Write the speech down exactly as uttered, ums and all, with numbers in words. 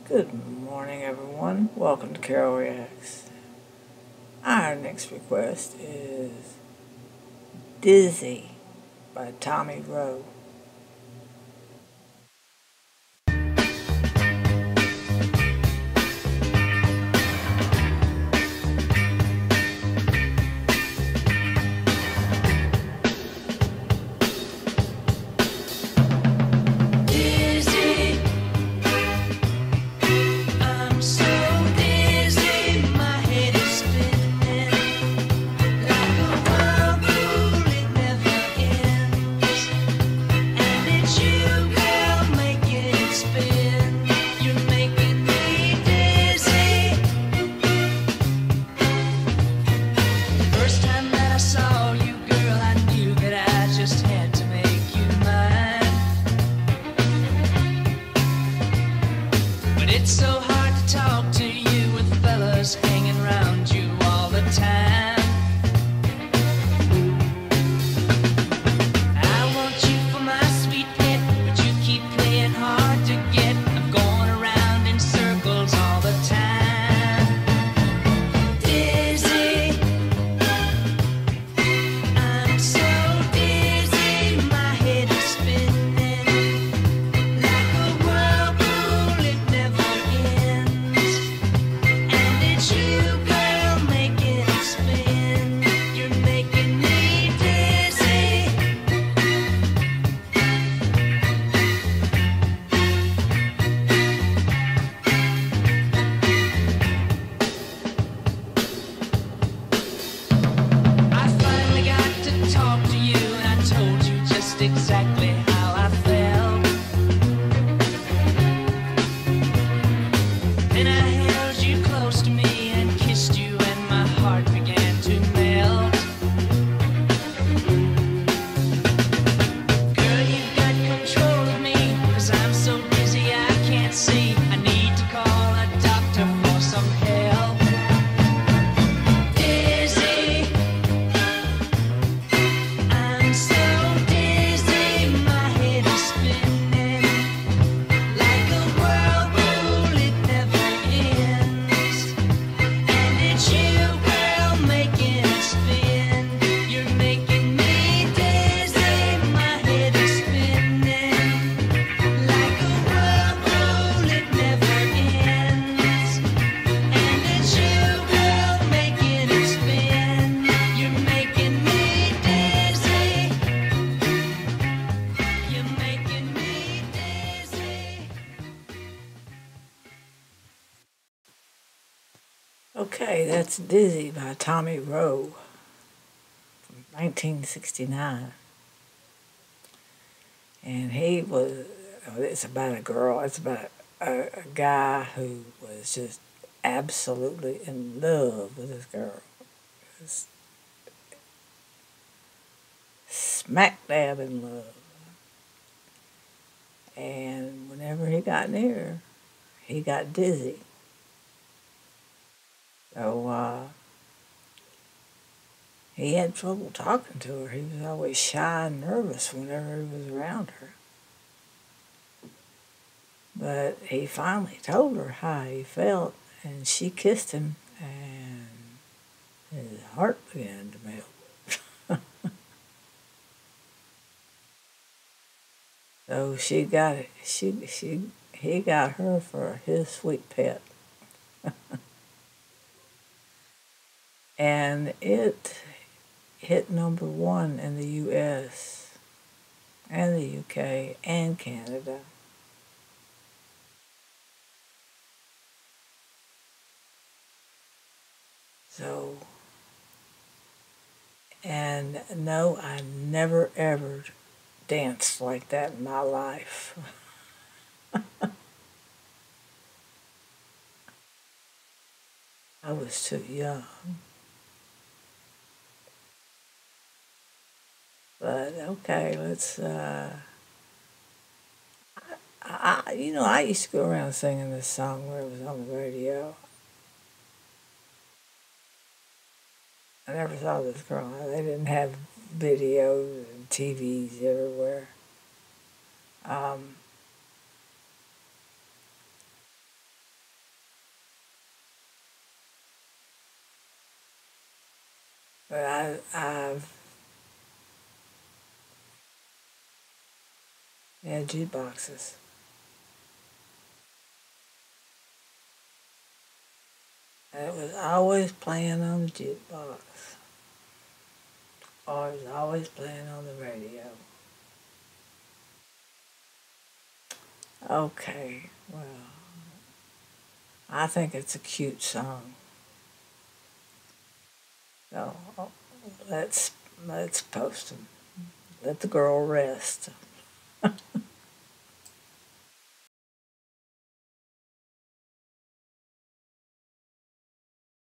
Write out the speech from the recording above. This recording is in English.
Good morning, everyone. Welcome to Carol Reacts. Our next request is Dizzy by Tommy Rowe. It's so hard to talk to you with fellas hanging around you all the time. I want you for my sweet pet, but you keep playing hard to get. I'm going around in circles all the time. Dizzy, I'm so dizzy, my head is spinning like a whirlpool, it never ends. And it's you, girl, making it spin. You're making me dizzy. I finally got to talk to you, and I told you just exactly how I felt. Then I held you close to me and kissed you, and my heart began to melt. Girl, you've got control of me, 'cause I'm so dizzy I can't see. I need to call a doctor for some help. Dizzy, I'm so dizzy, my head is spinning like a whirlpool, it never ends. And it's you, girl, making it spin. You're making me dizzy, my head is spinning like a whirlpool, it never ends. And it's you, girl, making it spin. You're making me dizzy. You're making me dizzy. Okay, that's Dizzy by Tommy Rowe from nineteen sixty-nine. And he was, oh, it's about a girl, it's about a, a guy who was just absolutely in love with this girl. Just smack dab in love. And whenever he got near her, he got dizzy. So uh, he had trouble talking to her. He was always shy and nervous whenever he was around her. But he finally told her how he felt, and she kissed him, and his heart began to melt. So she got it. She she he got her for his sweet pet, and it hit number one in the U S and the U K and Canada. So, and no, I never ever danced like that in my life. I was too young. But okay, let's. Uh, I, I, you know, I used to go around singing this song when it was on the radio. I never saw this girl. They didn't have videos and T Vs everywhere. Um, But I, I've had jukeboxes. And it was always playing on the jukebox. Or it was always playing on the radio. Okay, well, I think it's a cute song. So let's let's post them. Let the girl rest.